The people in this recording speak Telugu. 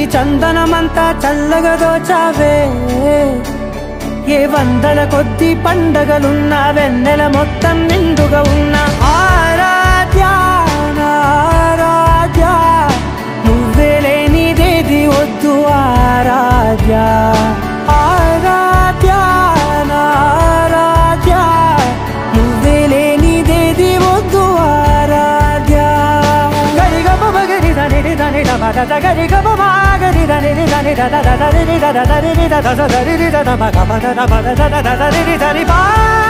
చందనమంతా చల్లగా దోచావే ఏ వందల కొద్ది పండగలున్న వెన్నెల మొత్తం నిండుగా ఉన్న ఆరాధ్య నా ఆరాధ్య నువ్వే లేనిదేది వద్దు ఆరాధ్య ఆరాధ్య నా ఆరాధ్య నువ్వే లేనిదేది వద్దు ఆరాధ్య గరిగమ మగరి దని దని దమద గరి గమ మాగరి దని దని దద దద దని దద దని దద దద దని దద మగ మద దద దద దని దని బా